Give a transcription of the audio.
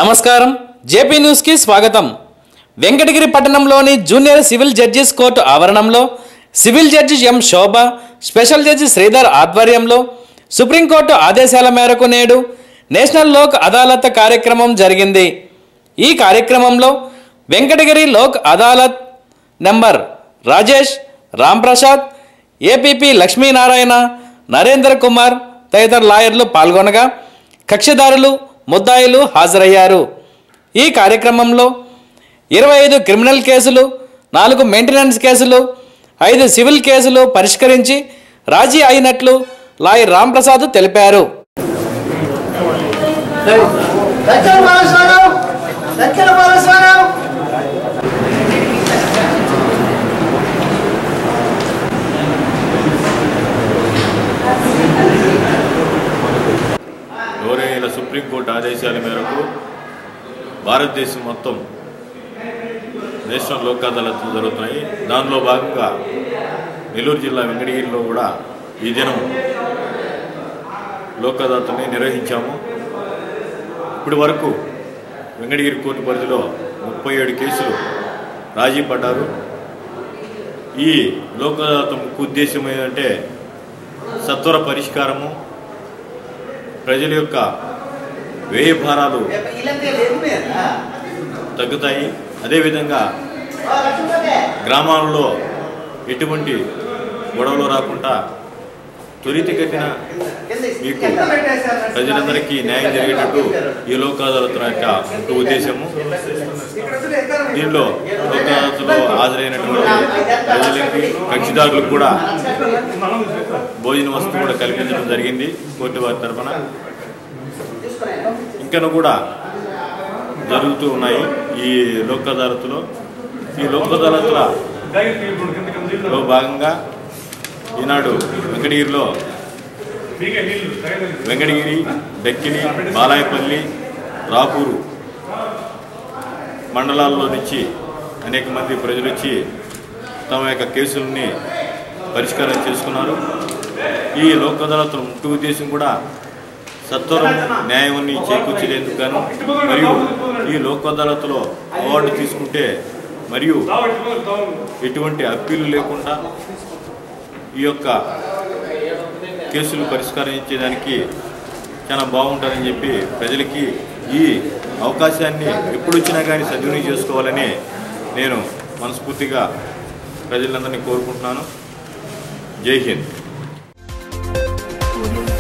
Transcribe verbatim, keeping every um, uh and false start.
నమస్కారం JP news కి స్వాగతం। వెంకటగిరి పట్టణంలోని జూనియర్ సివిల్ జడ్జిస్ కోర్టు ఆవరణంలో civil judge M Shobha, special judge Sridhar ఆధ్వర్యంలో సుప్రీంకోర్టు ఆదేశాల మేరకు నేడు నేషనల్ లోక్ అదాలత్ కార్యక్రమం జరిగింది। ఈ కార్యక్రమంలో వెంకటగిరి లోక్ అదాలత్ నంబర్ రాజేష్, రామ్ ప్రసాద్, ఏపీపీ లక్ష్మీనారాయణ, నరేంద్ర కుమార్ తదితర లాయర్లు పాల్గొనగా కక్షిదారులు, ముద్దాయిలు హాజరయ్యారు। ఈ కార్యక్రమంలో ఇరవై ఐదు క్రిమినల్ కేసులు, నాలుగు మెయింటెనెన్స్ కేసులు, ఐదు సివిల్ కేసులు పరిష్కరించి రాజీ అయినట్లు లాయర్ రామ్ ప్రసాద్ తెలిపారు। గౌరవనీయుల సుప్రీంకోర్టు ఆదేశాల మేరకు భారతదేశం మొత్తం నేషనల్ లోక్ అదాలత్లు జరుగుతున్నాయి। దానిలో భాగంగా నెల్లూరు జిల్లా వెంకటగిరిలో కూడా ఈ దినం లోక్ అదాలత్ని నిర్వహించాము। ఇప్పటి వరకు వెంకటగిరి కోర్టు పరిధిలో ముప్పై ఏడు కేసులు రాజీ పడ్డారు। ఈ లోక్ అదాలత్ ముఖ్య ఉద్దేశం ఏంటంటే సత్వర పరిష్కారము, ప్రజల యొక్క వ్యయ భారాలు తగ్గుతాయి। అదేవిధంగా గ్రామాలలో ఎటువంటి గొడవలు రాకుండా త్వరితగతిన మీకు ప్రజలందరికీ న్యాయం జరిగేటట్టు ఈ లోక్ అదాలత్ యొక్క ముఖ్య ఉద్దేశము। దీనిలో లోక్ అదాలత్లో హాజరైనటువంటి ప్రజలకి, కక్షిదారులకు కూడా భోజన వస్తువు కూడా కల్పించడం జరిగింది కోర్టు వారి తరఫున। ఇంకను కూడా జరుగుతూ ఉన్నాయి ఈ లోక్ అదాలత్లో। ఈ లోక్ అదాలత్లో భాగంగా ఈనాడు వెంకటగిరిలో వెంకటగిరి, డక్కిలి, బాలాయపల్లి, రాపూరు మండలాల్లో నుంచి అనేక మంది ప్రజలు వచ్చి తమ యొక్క కేసులని పరిష్కారం చేసుకున్నారు। ఈ లోక్ అదాలత్ ముఖ్య ఉద్దేశం కూడా సత్వరం న్యాయాన్ని చేకూర్చేందుకు గాను, మరియు ఈ లోక్ అదాలత్లో అవార్డు తీసుకుంటే మరియు ఎటువంటి అప్పీలు లేకుండా ఈ యొక్క కేసులు పరిష్కరించేదానికి చాలా బాగుంటుందని చెప్పి ప్రజలకి ఈ అవకాశాన్ని ఎప్పుడు వచ్చినా కానీ సద్వినియోగం చేసుకోవాలని నేను మనస్ఫూర్తిగా ప్రజలందరినీ కోరుకుంటున్నాను। జై హింద్।